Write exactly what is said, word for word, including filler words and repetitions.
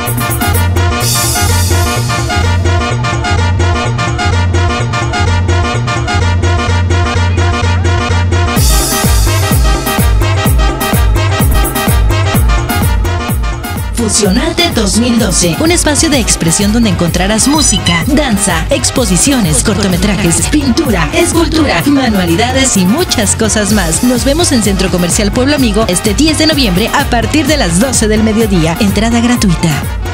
Fusionarte dos mil doce, un espacio de expresión donde encontrarás música, danza, exposiciones, cortometrajes, pintura, escultura, manualidades y muchas cosas más. Nos vemos en Centro Comercial Pueblo Amigo este diez de noviembre a partir de las doce del mediodía. Entrada gratuita.